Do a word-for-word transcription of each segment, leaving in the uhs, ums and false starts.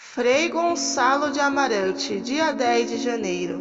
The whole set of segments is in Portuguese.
Frei Gonçalo de Amarante, dia dez de janeiro.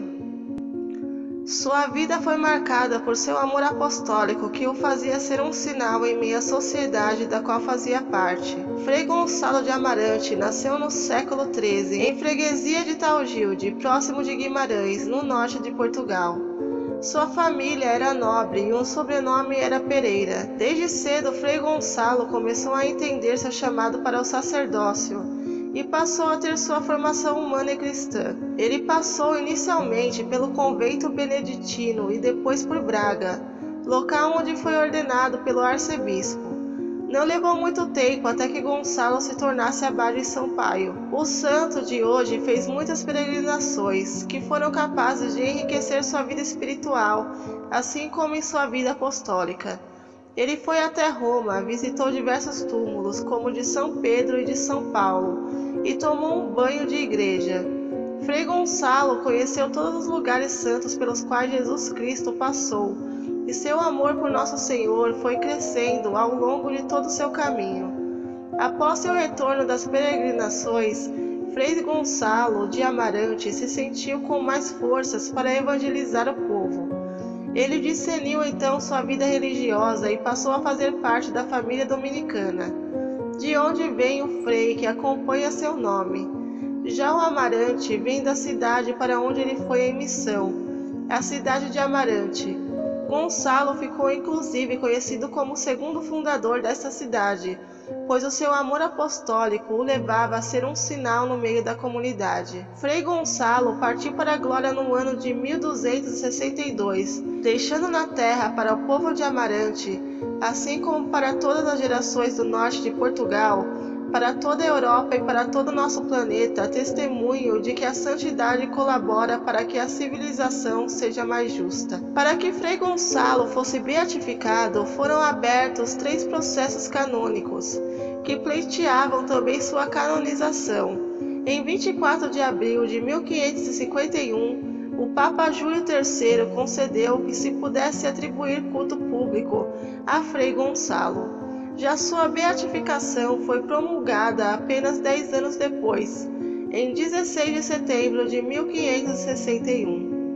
Sua vida foi marcada por seu amor apostólico, que o fazia ser um sinal em meio à sociedade da qual fazia parte. Frei Gonçalo de Amarante nasceu no século treze, em freguesia de Talgilde, próximo de Guimarães, no norte de Portugal. Sua família era nobre e um sobrenome era Pereira. Desde cedo, Frei Gonçalo começou a entender seu chamado para o sacerdócio e passou a ter sua formação humana e cristã. Ele passou inicialmente pelo convento beneditino e depois por Braga, local onde foi ordenado pelo arcebispo. Não levou muito tempo até que Gonçalo se tornasse abade em Sampaio. O santo de hoje fez muitas peregrinações que foram capazes de enriquecer sua vida espiritual, assim como em sua vida apostólica. Ele foi até Roma, visitou diversos túmulos, como o de São Pedro e de São Paulo, e tomou um banho de igreja. Frei Gonçalo conheceu todos os lugares santos pelos quais Jesus Cristo passou, e seu amor por Nosso Senhor foi crescendo ao longo de todo o seu caminho. Após seu retorno das peregrinações, Frei Gonçalo de Amarante se sentiu com mais forças para evangelizar o povo. Ele discerniu então sua vida religiosa e passou a fazer parte da família dominicana, de onde vem o frei que acompanha seu nome. Já o Amarante vem da cidade para onde ele foi em missão, a cidade de Amarante. Gonçalo ficou inclusive conhecido como o segundo fundador desta cidade, pois o seu amor apostólico o levava a ser um sinal no meio da comunidade. Frei Gonçalo partiu para a glória no ano de mil duzentos e sessenta e dois, deixando na terra para o povo de Amarante, assim como para todas as gerações do norte de Portugal, para toda a Europa e para todo o nosso planeta, testemunho de que a santidade colabora para que a civilização seja mais justa. Para que Frei Gonçalo fosse beatificado, foram abertos três processos canônicos, que pleiteavam também sua canonização. Em vinte e quatro de abril de mil quinhentos e cinquenta e um, o Papa Júlio terceiro concedeu que se pudesse atribuir culto público a Frei Gonçalo. Já sua beatificação foi promulgada apenas dez anos depois, em dezesseis de setembro de mil quinhentos e sessenta e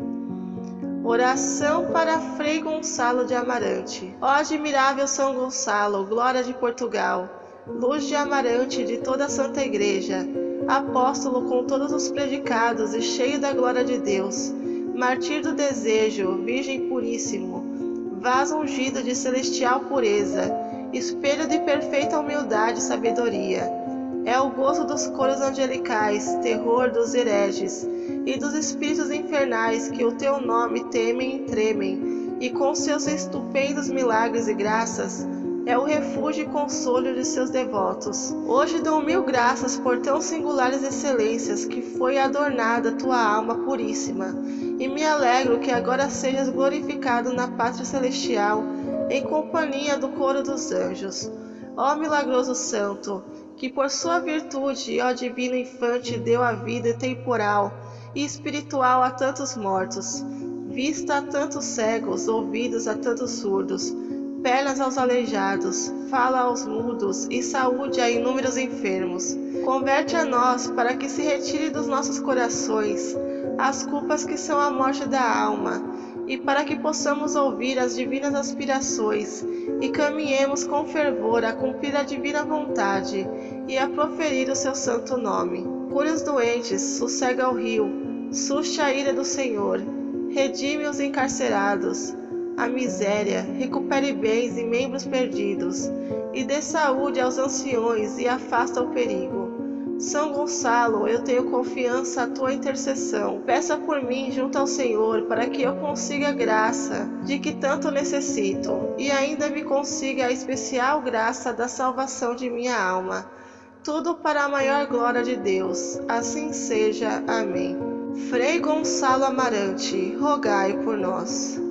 um. Oração para Frei Gonçalo de Amarante. Ó admirável São Gonçalo, glória de Portugal, luz de Amarante de toda a Santa Igreja, apóstolo com todos os predicados e cheio da glória de Deus, mártir do desejo, virgem puríssimo, vaso ungido de celestial pureza, espelho de perfeita humildade e sabedoria. É o gozo dos coros angelicais, terror dos hereges e dos espíritos infernais que o teu nome temem e tremem, e com seus estupendos milagres e graças, é o refúgio e consolo de seus devotos. Hoje dou mil graças por tão singulares excelências que foi adornada tua alma puríssima, e me alegro que agora sejas glorificado na pátria celestial, em companhia do coro dos anjos. Ó milagroso santo, que por sua virtude, ó divino infante, deu a vida temporal e espiritual a tantos mortos, vista a tantos cegos, ouvidos a tantos surdos, pernas aos aleijados, fala aos mudos e saúde a inúmeros enfermos. Converte a nós para que se retire dos nossos corações as culpas que são a morte da alma, e para que possamos ouvir as divinas aspirações e caminhemos com fervor a cumprir a divina vontade e a proferir o seu santo nome. Cure os doentes, sossega o rio, suste a ira do Senhor, redime os encarcerados, a miséria, recupere bens e membros perdidos, e dê saúde aos anciões e afasta o perigo. São Gonçalo, eu tenho confiança à tua intercessão. Peça por mim junto ao Senhor, para que eu consiga a graça de que tanto necessito, e ainda me consiga a especial graça da salvação de minha alma. Tudo para a maior glória de Deus. Assim seja. Amém. Frei Gonçalo Amarante, rogai por nós.